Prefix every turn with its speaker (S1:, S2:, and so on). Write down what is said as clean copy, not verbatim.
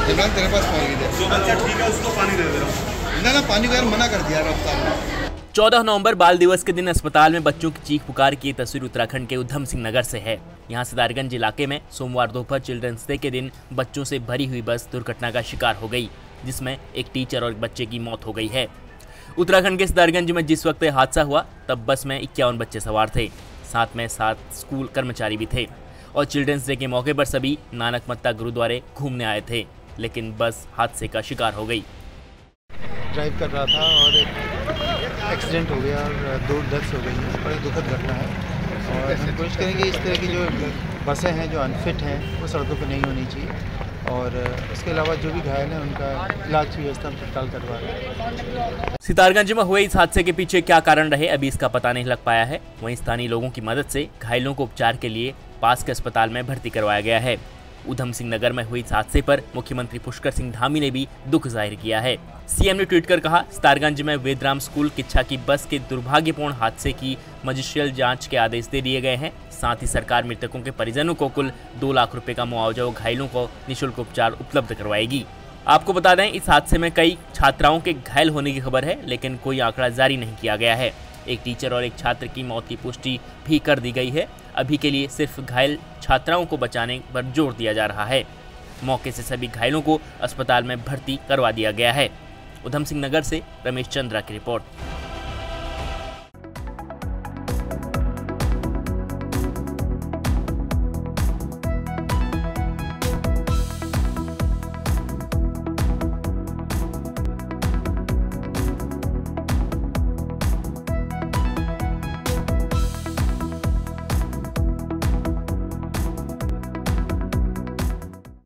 S1: इमरान तेरे पास पानी दे।
S2: जो बच्चा ठीक है उसको पानी दे दे रहा हूँ।
S1: ना पानी को यार मना कर दिया रफ्तार में।
S3: 14 नवंबर बाल दिवस के दिन अस्पताल में बच्चों की चीख पुकार की तस्वीर उत्तराखंड के उधम सिंह नगर से है। यहां सितारगंज इलाके में सोमवार दोपहर चिल्ड्रंस डे के दिन बच्चों से भरी हुई बस दुर्घटना का शिकार हो गई, जिसमें एक टीचर और एक बच्चे की मौत हो गई है। उत्तराखंड के सितारगंज में जिस वक्त हादसा हुआ तब बस में 51 बच्चे सवार थे, साथ में 7 स्कूल कर्मचारी भी थे और चिल्ड्रंस डे के मौके पर सभी नानक मत्ता गुरुद्वारे घूमने आए थे, लेकिन बस हादसे का शिकार हो गई।
S4: ड्राइव कर रहा था और एक एक्सीडेंट हो गया और 2 डेथ्स हो गई हैं। बड़ी दुखद घटना है और हम कोशिश करेंगे इस तरह की जो बसें हैं जो अनफिट हैं वो सड़कों पर नहीं होनी चाहिए, और इसके अलावा जो भी घायल हैं उनका इलाज की व्यवस्था तत्काल करवा रहे हैं।
S3: सितारगंज में हुए इस हादसे के पीछे क्या कारण रहे अभी इसका पता नहीं लग पाया है। वहीं स्थानीय लोगों की मदद से घायलों को उपचार के लिए पास के अस्पताल में भर्ती करवाया गया है। उधम सिंह नगर में हुई इस हादसे पर मुख्यमंत्री पुष्कर सिंह धामी ने भी दुख जाहिर किया है। सीएम ने ट्वीट कर कहा, सितारगंज में वेदराम स्कूल किच्छा की बस के दुर्भाग्यपूर्ण हादसे की मजिस्ट्रियल जांच के आदेश दे दिए गए हैं। साथ ही सरकार मृतकों के परिजनों को कुल 2 लाख रुपए का मुआवजा और घायलों को निःशुल्क उपचार उपलब्ध करवाएगी। आपको बता दें, इस हादसे में कई छात्राओं के घायल होने की खबर है, लेकिन कोई आंकड़ा जारी नहीं किया गया है। एक टीचर और एक छात्र की मौत की पुष्टि भी कर दी गई है। अभी के लिए सिर्फ घायल छात्राओं को बचाने पर जोर दिया जा रहा है। मौके से सभी घायलों को अस्पताल में भर्ती करवा दिया गया है। उधम सिंह नगर से रमेश चंद्रा की रिपोर्ट।